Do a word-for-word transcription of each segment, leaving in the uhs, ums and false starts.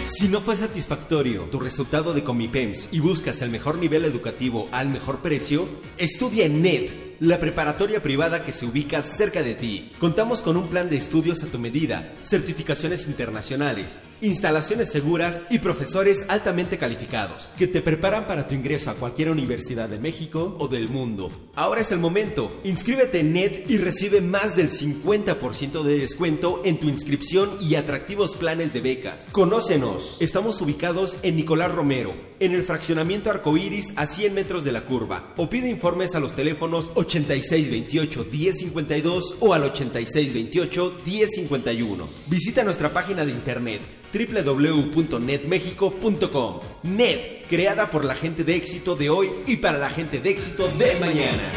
Si no fue satisfactorio tu resultado de Comipems y buscas el mejor nivel educativo al mejor precio, estudia en N E T, la preparatoria privada que se ubica cerca de ti. Contamos con un plan de estudios a tu medida, certificaciones internacionales, instalaciones seguras y profesores altamente calificados que te preparan para tu ingreso a cualquier universidad de México o del mundo. Ahora es el momento. Inscríbete en N E T y recibe más del cincuenta por ciento de descuento en tu inscripción y atractivos planes de becas. Conócenos. Estamos ubicados en Nicolás Romero, en el fraccionamiento Arcoíris a cien metros de la curva. O pide informes a los teléfonos ochenta y seis veintiocho diez cincuenta y dos o al ochenta y seis veintiocho diez cincuenta y uno. Visita nuestra página de internet doble u doble u doble u punto net mexico punto com. N E T, creada por la gente de éxito de hoy y para la gente de éxito de mañana.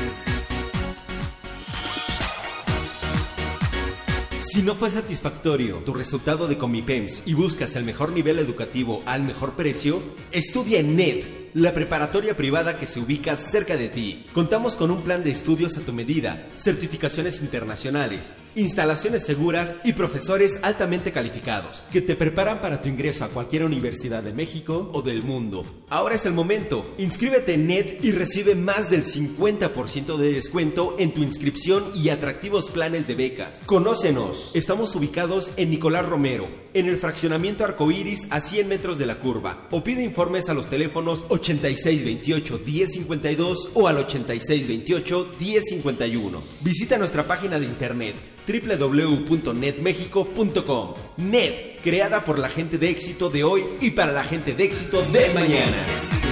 Si no fue satisfactorio tu resultado de Comipems y buscas el mejor nivel educativo al mejor precio, estudia en N E T, la preparatoria privada que se ubica cerca de ti. Contamos con un plan de estudios a tu medida, certificaciones internacionales, instalaciones seguras y profesores altamente calificados que te preparan para tu ingreso a cualquier universidad de México o del mundo. Ahora es el momento. Inscríbete en N E T y recibe más del cincuenta por ciento de descuento en tu inscripción y atractivos planes de becas. Conócenos. Estamos ubicados en Nicolás Romero, en el fraccionamiento Arcoíris a cien metros de la curva. O pide informes a los teléfonos ochenta y seis veintiocho diez cincuenta y dos o al ochenta y seis veintiocho diez cincuenta y uno. Visita nuestra página de internet doble u doble u doble u punto net mexico punto com. N E T, creada por la gente de éxito de hoy y para la gente de éxito de mañana.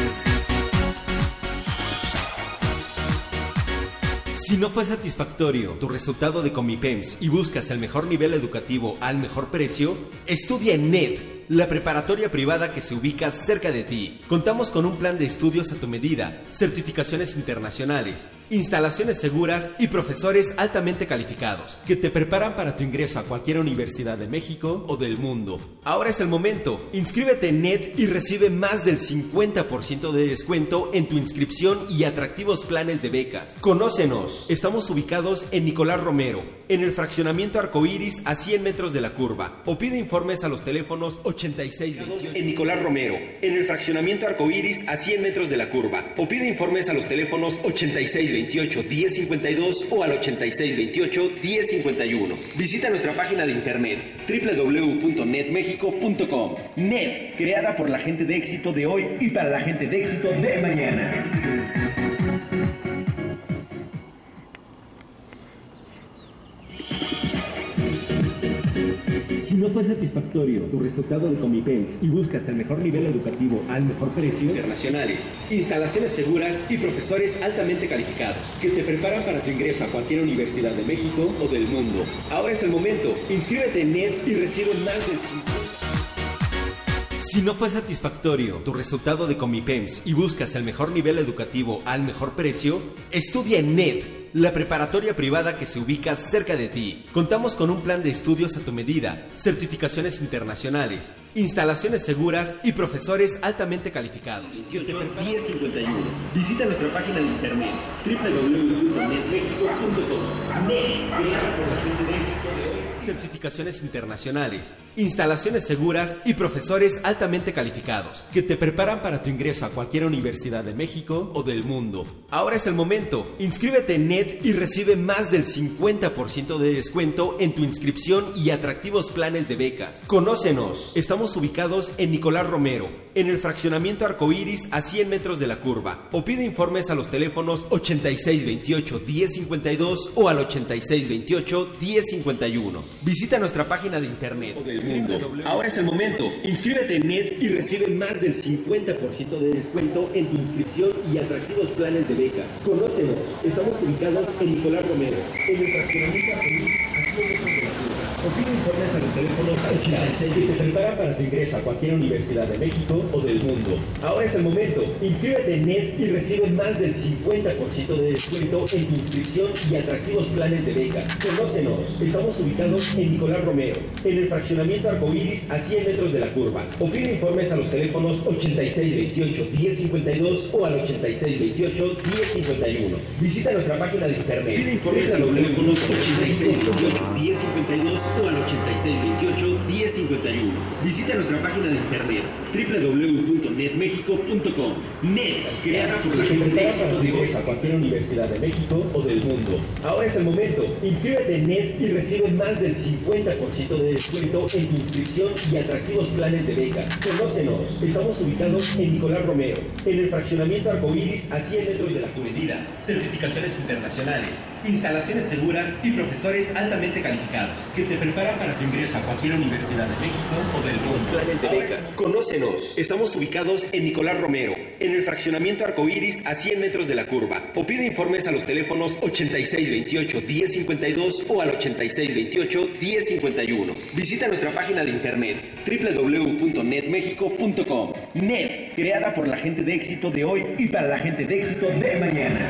Si no fue satisfactorio tu resultado de Comipems y buscas el mejor nivel educativo al mejor precio, estudia en N E T, la preparatoria privada que se ubica cerca de ti. Contamos con un plan de estudios a tu medida, certificaciones internacionales, instalaciones seguras y profesores altamente calificados que te preparan para tu ingreso a cualquier universidad de México o del mundo. Ahora es el momento. Inscríbete en N E T y recibe más del cincuenta por ciento de descuento en tu inscripción y atractivos planes de becas. Conócenos. Estamos ubicados en Nicolás Romero, en el fraccionamiento Arcoíris a cien metros de la curva. O pide informes a los teléfonos ochenta y seis veintiocho. En Nicolás Romero, en el fraccionamiento Arcoíris a cien metros de la curva. O pide informes a los teléfonos ochenta y seis veintiocho diez cincuenta y dos o al ochenta y seis veintiocho diez cincuenta y uno. Visita nuestra página de internet doble u doble u doble u punto net mexico punto com. N E T, creada por la gente de éxito de hoy y para la gente de éxito de mañana. Si no fue satisfactorio tu resultado de Comipems y buscas el mejor nivel educativo al mejor precio, internacionales, instalaciones seguras y profesores altamente calificados que te preparan para tu ingreso a cualquier universidad de México o del mundo. Ahora es el momento. Inscríbete en N E T y recibe más del cincuenta por ciento. Si no fue satisfactorio tu resultado de Comipems y buscas el mejor nivel educativo al mejor precio, estudia en N E T, la preparatoria privada que se ubica cerca de ti. Contamos con un plan de estudios a tu medida, certificaciones internacionales, instalaciones seguras y profesores altamente calificados. diez cincuenta y uno. Visita nuestra página de internet doble u doble u doble u punto net mexico punto com. N E T, creada por la gente de éxito de hoy. Certificaciones internacionales, instalaciones seguras y profesores altamente calificados que te preparan para tu ingreso a cualquier universidad de México o del mundo. Ahora es el momento. Inscríbete en N E T y recibe más del cincuenta por ciento de descuento en tu inscripción y atractivos planes de becas. Conócenos. Estamos ubicados en Nicolás Romero, en el fraccionamiento Arcoíris a cien metros de la curva. O pide informes a los teléfonos ochenta y seis veintiocho diez cincuenta y dos o al ochenta y seis veintiocho diez cincuenta y uno. Visita nuestra página de internet o del mundo. Ahora es el momento. Inscríbete en N E T y recibe más del cincuenta por ciento de descuento en tu inscripción y atractivos planes de becas. Conócenos. Estamos ubicados en Nicolás Romero, en el fraccionamiento Arcoíris a cien metros de la curva. O pide informes a los teléfonos ochenta y seis que te preparan para tu ingreso a cualquier universidad de México o del mundo. Ahora es el momento. Inscríbete en N E T y recibe más del cincuenta por ciento de descuento en tu inscripción y atractivos planes de becas. Conócenos. Estamos ubicados en Nicolás Romero, en el fraccionamiento Arcoíris a cien metros de la curva. O pide informes a los teléfonos ochenta y seis veintiocho diez cincuenta y dos o al ochenta y seis veintiocho diez cincuenta y uno. Visita nuestra página de internet. Pide informes a los teléfonos ochenta y seis veintiocho diez cincuenta y dos o al ochenta y seis veintiocho diez cincuenta y uno. Visita nuestra página de internet doble u doble u doble u punto net mexico punto com. Net, creada por la gente de éxito de hoy a cualquier universidad de México o del mundo. Ahora es el momento. Inscríbete en Net y recibe más del cincuenta por ciento de descuento en tu inscripción y atractivos planes de beca. Conócenos. Estamos ubicados en Nicolás Romero, en el fraccionamiento Arcoíris, a cien metros de la Juvenil. Certificaciones internacionales, instalaciones seguras y profesores altamente calificados que te preparan para tu ingreso a cualquier universidad de México o del mundo. Planes de becas. Conócenos. Estamos ubicados en Nicolás Romero, en el fraccionamiento Arcoíris, a cien metros de la curva. O pide informes a los teléfonos ochenta y seis veintiocho diez cincuenta y dos o al ochenta y seis veintiocho diez cincuenta y uno. Visita nuestra página de internet doble u doble u doble u punto net mexico punto com. Net, creada por la gente de éxito de hoy y para la gente de éxito de mañana.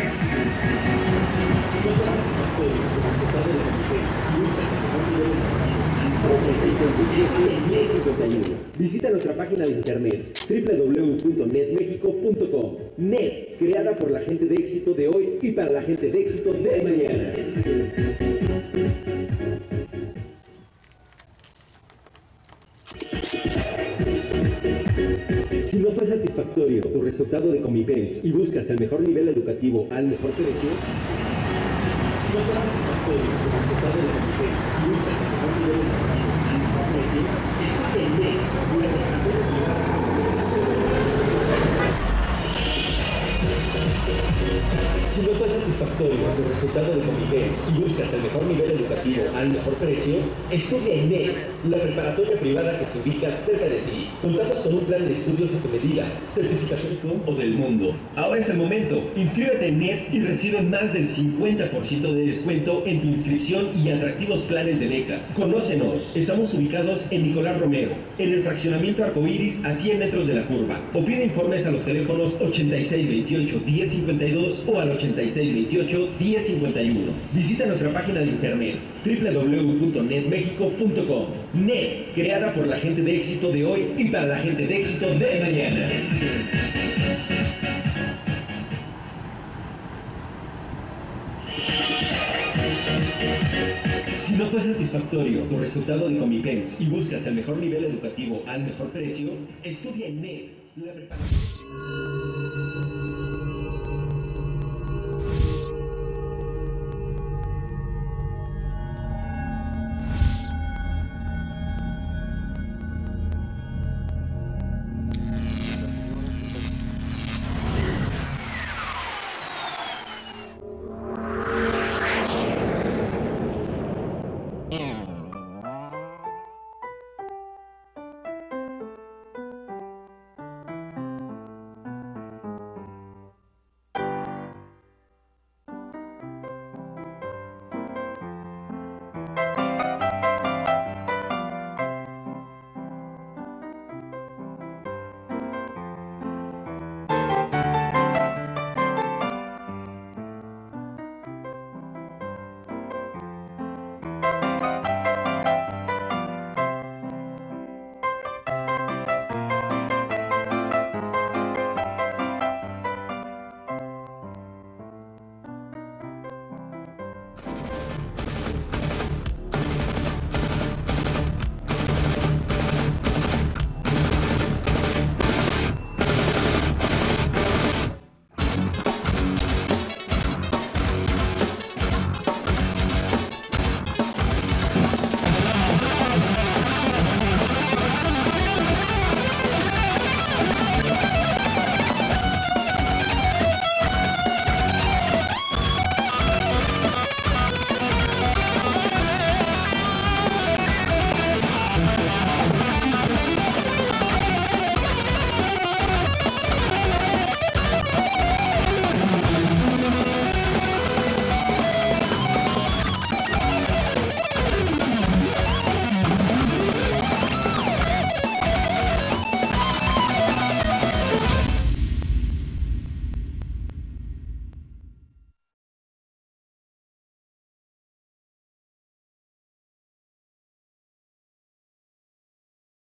Visita nuestra página de internet doble u doble u doble u punto net mexico punto com. Net, creada por la gente de éxito de hoy y para la gente de éxito de mañana. Si no fue satisfactorio tu resultado de Comipens y buscas el mejor nivel educativo al mejor precio, si no fue satisfactorio tu resultado de Comipens y buscas el mejor nivel educativo al mejor precio, estudia en Net, una preparatoria privada que se Si no fue satisfactorio tu resultado de Comipens y buscas el mejor nivel educativo al mejor precio, estudia en Net, la preparatoria privada que se ubica cerca de ti. Contamos con un plan de estudios a tu medida, certificación o del mundo. Ahora es el momento. Inscríbete en Net y recibe más del cincuenta por ciento de descuento en tu inscripción y atractivos planes de becas. Conócenos. Estamos ubicados en Nicolás Romero, en el fraccionamiento Arcoíris, a cien metros de la curva. O pide informes a los teléfonos ochenta y seis veintiocho diez cincuenta y dos o al ochenta y seis veintiocho diez cincuenta y uno. Visita nuestra página de internet doble u doble u doble u punto net mexico punto com. Net, creada por la gente de éxito de hoy y para la gente de éxito de mañana. Si no fue satisfactorio tu resultado de Comipens y buscas el mejor nivel educativo al mejor precio, estudia en Net, la preparación.